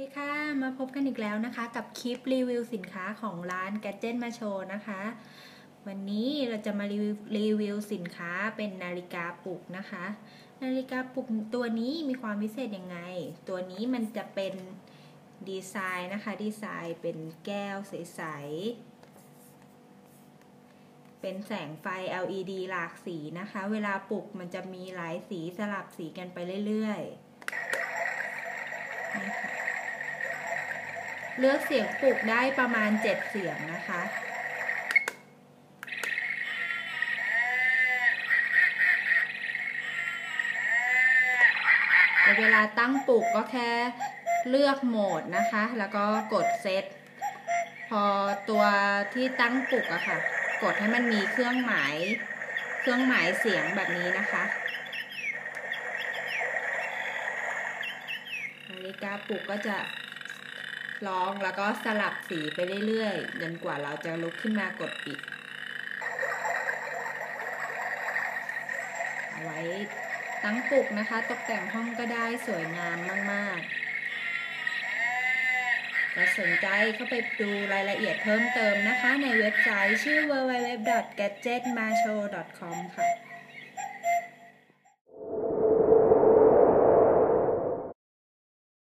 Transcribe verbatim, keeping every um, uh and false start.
ดีค่ะมาพบกันอีกแล้วนะคะกับคลิปรีวิวสินค้าของร้าน Gadget มาโชว์นะคะวันนี้เราจะมารีวิวรีวิวสินค้าเป็นนาฬิกาปลุกนะคะนาฬิกาปลุกตัวนี้มีความพิเศษยังไงตัวนี้มันจะเป็นดีไซน์นะคะดีไซน์เป็นแก้วใสๆเป็นแสงไฟ แอล อี ดี หลากสีนะคะเวลาปลุกมันจะมีหลายสีสลับสีกันไปเรื่อยๆเลือกเสียงปลุกได้ประมาณเจ็ดเสียงนะคะเวลาตั้งปลุกก็แค่เลือกโหมดนะคะแล้วก็กดเซตพอตัวที่ตั้งปลุกอะค่ะกดให้มันมีเครื่องหมายเครื่องหมายเสียงแบบนี้นะคะนาฬิกาปลุกก็จะร้องแล้วก็สลับสีไปเรื่อยๆจนกว่าเราจะลุกขึ้นมากดปิดเอาไว้ตั้งปลุกนะคะตกแต่งห้องก็ได้สวยงามมากๆถ้าสนใจเข้าไปดูรายละเอียดเพิ่มเติมนะคะในเว็บไซต์ชื่อ ดับเบิลยู ดับเบิลยู ดับเบิลยู ดอท แกดเจ็ต มาโชว์ ดอท คอม ค่ะ